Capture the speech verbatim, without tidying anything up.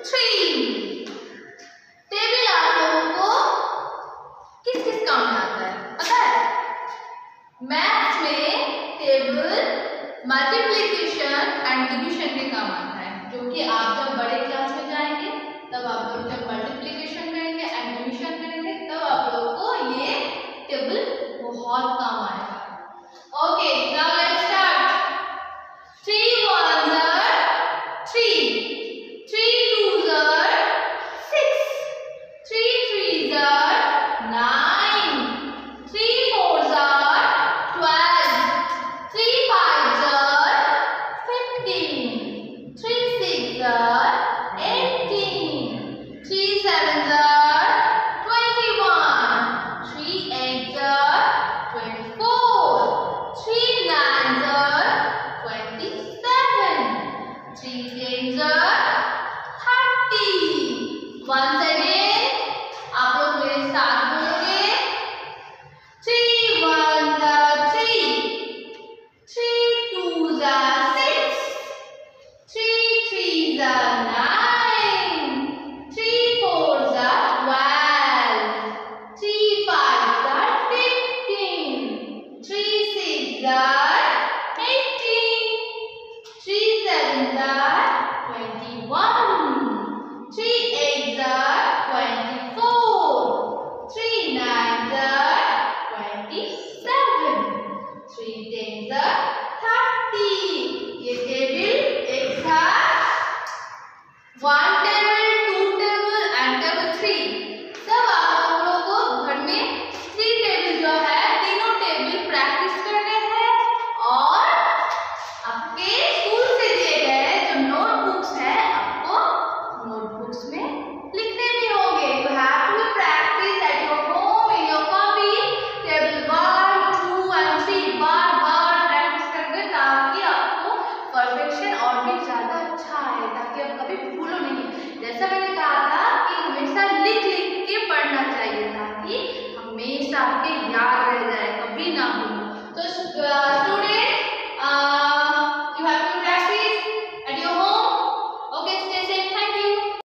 Three. Table आप लोगों को किस किस काम में आता है पता है? मैथ्स में टेबल मल्टीप्लिकेशन एंड डिवीजन के काम आता है, जो कि आप जब बड़े क्लास में जाएंगे तब आप लोग जब मल्टीप्लिकेशन करेंगे एंड डिवीजन करेंगे तब आप लोगों को ये टेबल बहुत काम आएगा। Okay, now let's start. Three ones are three, three twos are six, three threes are nine, three fours are twelve, three fives are fifteen, three six are eighteen, three sevens are twenty one, three eights are twenty four, three nines are twenty-seven, three tens are thirty, one